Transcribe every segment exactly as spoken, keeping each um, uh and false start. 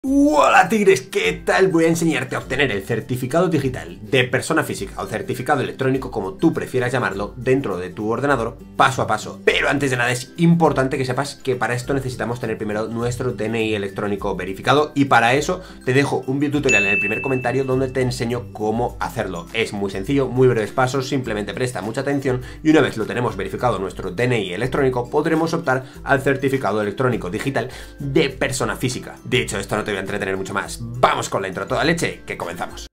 Hola tigres, ¿qué tal? Voy a enseñarte a obtener el certificado digital de persona física o certificado electrónico, como tú prefieras llamarlo, dentro de tu ordenador, paso a paso. Pero antes de nada es importante que sepas que para esto necesitamos tener primero nuestro D N I electrónico verificado, y para eso te dejo un video tutorial en el primer comentario donde te enseño cómo hacerlo. Es muy sencillo, muy breves pasos, simplemente presta mucha atención y una vez lo tenemos verificado nuestro D N I electrónico podremos optar al certificado electrónico digital de persona física. De hecho, esto no te voy a entretener mucho más. Vamos con la intro toda leche, que comenzamos.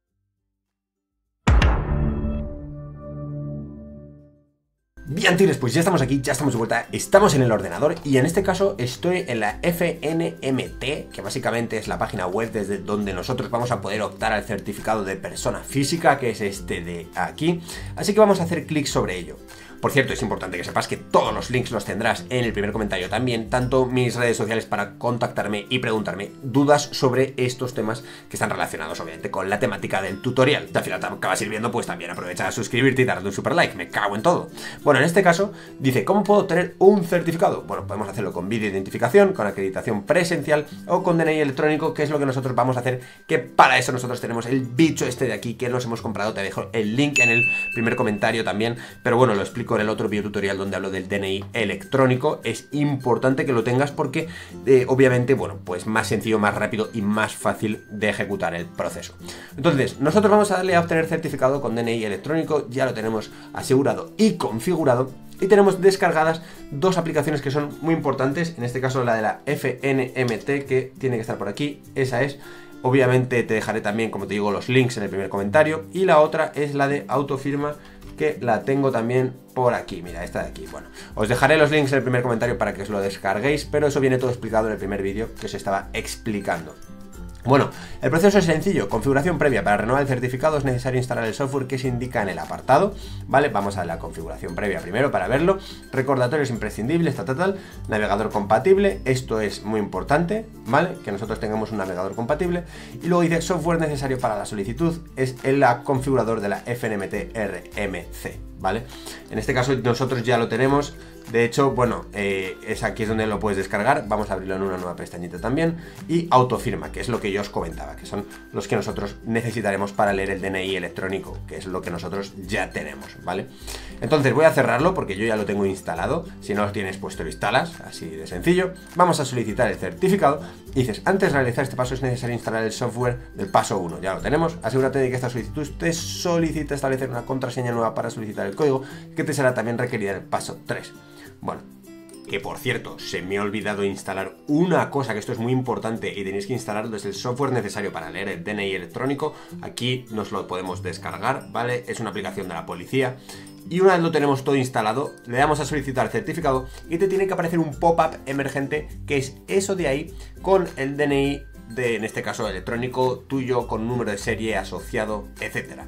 Bien tigres, pues ya estamos aquí, ya estamos de vuelta, estamos en el ordenador y en este caso estoy en la F N M T, que básicamente es la página web desde donde nosotros vamos a poder optar al certificado de persona física, que es este de aquí, así que vamos a hacer clic sobre ello. Por cierto, es importante que sepas que todos los links los tendrás en el primer comentario también, tanto mis redes sociales para contactarme y preguntarme dudas sobre estos temas que están relacionados obviamente con la temática del tutorial. Si al final te acabas sirviendo, pues también aprovecha a suscribirte y darle un super like, me cago en todo. Bueno, en este caso dice, ¿cómo puedo obtener un certificado? Bueno, podemos hacerlo con vídeo identificación, con acreditación presencial o con D N I electrónico, que es lo que nosotros vamos a hacer, que para eso nosotros tenemos el bicho este de aquí que nos hemos comprado. Te dejo el link en el primer comentario también, pero bueno, lo explico en el otro video tutorial donde hablo del D N I electrónico. Es importante que lo tengas porque eh, obviamente, bueno, pues más sencillo, más rápido y más fácil de ejecutar el proceso. Entonces, nosotros vamos a darle a obtener certificado con D N I electrónico, ya lo tenemos asegurado y configurado. Y tenemos descargadas dos aplicaciones que son muy importantes, en este caso la de la F N M T, que tiene que estar por aquí, esa es. Obviamente te dejaré también, como te digo, los links en el primer comentario. Y la otra es la de Autofirma, que la tengo también por aquí, mira, esta de aquí. Bueno, os dejaré los links en el primer comentario para que os lo descarguéis, pero eso viene todo explicado en el primer vídeo que os estaba explicando. Bueno, el proceso es sencillo. Configuración previa. Para renovar el certificado es necesario instalar el software que se indica en el apartado, ¿vale? Vamos a la configuración previa primero para verlo. Recordatorios imprescindibles, tal, tal, tal. Navegador compatible, esto es muy importante, ¿vale? Que nosotros tengamos un navegador compatible. Y luego dice software necesario para la solicitud, es el configurador de la F N M T R M C, ¿vale? En este caso nosotros ya lo tenemos. De hecho, bueno, eh, es aquí es donde lo puedes descargar. Vamos a abrirlo en una nueva pestañita también. Y Autofirma, que es lo que yo os comentaba, que son los que nosotros necesitaremos para leer el D N I electrónico, que es lo que nosotros ya tenemos, ¿vale? Entonces voy a cerrarlo porque yo ya lo tengo instalado. Si no lo tienes, pues te lo instalas, así de sencillo. Vamos a solicitar el certificado y dices, antes de realizar este paso es necesario instalar el software del paso uno. Ya lo tenemos. Asegúrate de que esta solicitud te solicita establecer una contraseña nueva para solicitar el código, que te será también requerida en el paso tres. Bueno, que por cierto, se me ha olvidado instalar una cosa, que esto es muy importante y tenéis que instalarlo, es el software necesario para leer el D N I electrónico. Aquí nos lo podemos descargar, ¿vale? Es una aplicación de la policía. Y una vez lo tenemos todo instalado, le damos a solicitar certificado y te tiene que aparecer un pop-up emergente, que es eso de ahí, con el D N I de, en este caso, electrónico tuyo, con número de serie asociado, etcétera.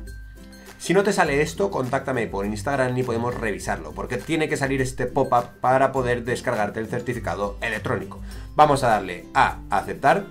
Si no te sale esto, contáctame por Instagram y podemos revisarlo, porque tiene que salir este pop-up para poder descargarte el certificado electrónico. Vamos a darle a aceptar.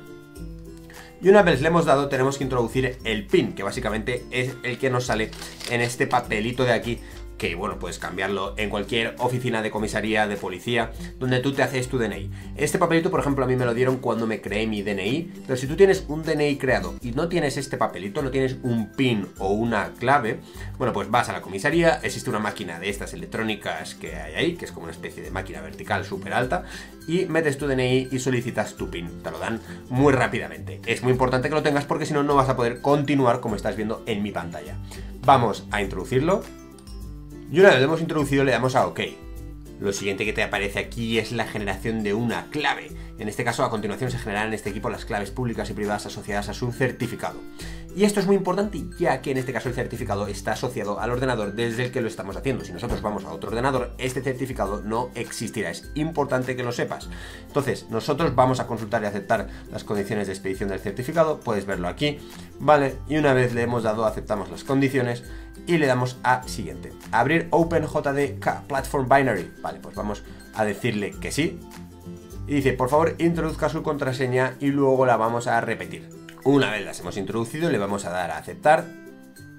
Y una vez le hemos dado, tenemos que introducir el PIN, que básicamente es el que nos sale en este papelito de aquí, que bueno, puedes cambiarlo en cualquier oficina de comisaría, de policía, donde tú te haces tu D N I. Este papelito, por ejemplo, a mí me lo dieron cuando me creé mi D N I, pero si tú tienes un D N I creado y no tienes este papelito, no tienes un PIN o una clave, bueno, pues vas a la comisaría, existe una máquina de estas electrónicas que hay ahí, que es como una especie de máquina vertical súper alta, y metes tu D N I y solicitas tu PIN. Te lo dan muy rápidamente. Es muy importante que lo tengas porque si no, no vas a poder continuar como estás viendo en mi pantalla. Vamos a introducirlo. Y una vez lo hemos introducido, le damos a OK. Lo siguiente que te aparece aquí es la generación de una clave. En este caso, a continuación se generarán en este equipo las claves públicas y privadas asociadas a su certificado. Y esto es muy importante, ya que en este caso el certificado está asociado al ordenador desde el que lo estamos haciendo. Si nosotros vamos a otro ordenador, este certificado no existirá. Es importante que lo sepas. Entonces, nosotros vamos a consultar y aceptar las condiciones de expedición del certificado. Puedes verlo aquí, ¿vale? Y una vez le hemos dado, aceptamos las condiciones y le damos a siguiente. Abrir OpenJDK Platform Binary. Vale, pues vamos a decirle que sí. Y dice, por favor, introduzca su contraseña y luego la vamos a repetir. Una vez las hemos introducido, le vamos a dar a aceptar.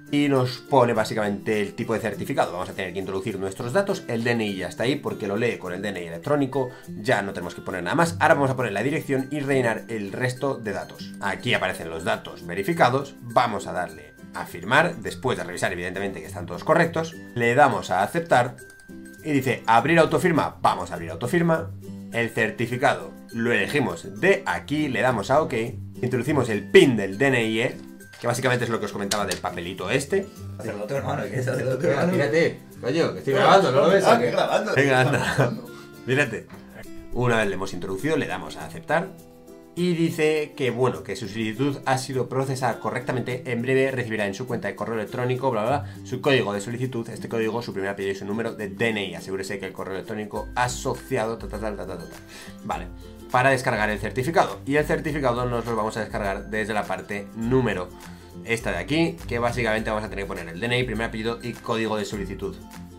y nos pone básicamente el tipo de certificado. Vamos a tener que introducir nuestros datos, el D N I ya está ahí porque lo lee con el D N I electrónico, ya no tenemos que poner nada más. Ahora vamos a poner la dirección y rellenar el resto de datos. Aquí aparecen los datos verificados, vamos a darle a firmar, después de revisar evidentemente que están todos correctos, le damos a aceptar y dice abrir autofirma, vamos a abrir autofirma, el certificado lo elegimos de aquí, le damos a OK, introducimos el PIN del D N I E, que básicamente es lo que os comentaba del papelito este. Sacerdote, hermano, ¿qué es sacerdote, Mira, hermano? mírate, coño, que estoy grabando, ¿no lo ves? Ah, que grabando. Venga, anda, mírate. Una vez le hemos introducido, le damos a aceptar y dice que, bueno, que su solicitud ha sido procesada correctamente. En breve recibirá en su cuenta de correo electrónico, bla, bla, bla, su código de solicitud, este código, su primer apellido y su número de D N I. Asegúrese que el correo electrónico asociado, ta, ta, ta, ta, ta, ta. Vale, para descargar el certificado. Y el certificado nos lo vamos a descargar desde la parte número, esta de aquí, que básicamente vamos a tener que poner el D N I, primer apellido y código de solicitud.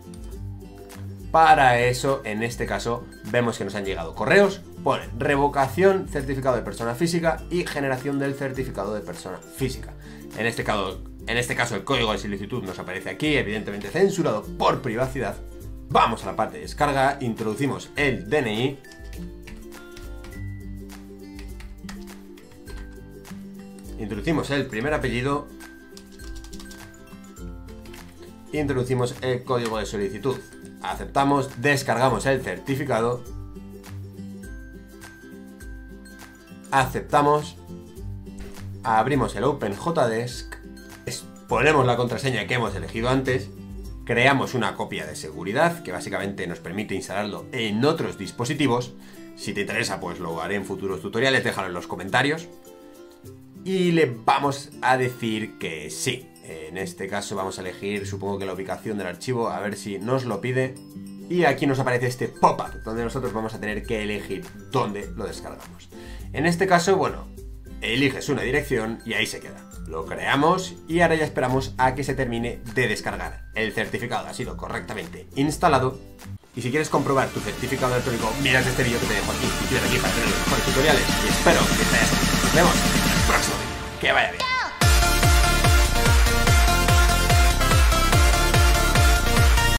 Para eso, en este caso, vemos que nos han llegado correos, pone revocación, certificado de persona física y generación del certificado de persona física. En este caso, en este caso el código de solicitud nos aparece aquí, evidentemente censurado por privacidad. Vamos a la parte de descarga, introducimos el D N I. Introducimos el primer apellido. Introducimos el código de solicitud. Aceptamos, descargamos el certificado. Aceptamos. Abrimos el OpenJDesk. Ponemos la contraseña que hemos elegido antes. Creamos una copia de seguridad que básicamente nos permite instalarlo en otros dispositivos. Si te interesa, pues lo haré en futuros tutoriales, déjalo en los comentarios. Y le vamos a decir que sí. En este caso vamos a elegir, supongo que la ubicación del archivo, a ver si nos lo pide. Y aquí nos aparece este pop-up, donde nosotros vamos a tener que elegir dónde lo descargamos. En este caso, bueno, eliges una dirección y ahí se queda. Lo creamos y ahora ya esperamos a que se termine de descargar. El certificado ha sido correctamente instalado. Y si quieres comprobar tu certificado electrónico, mirad este vídeo que te dejo aquí, y aquí para tener los mejores tutoriales. Y espero que te haya gustado. Nos vemos en el próximo vídeo. Que vaya bien.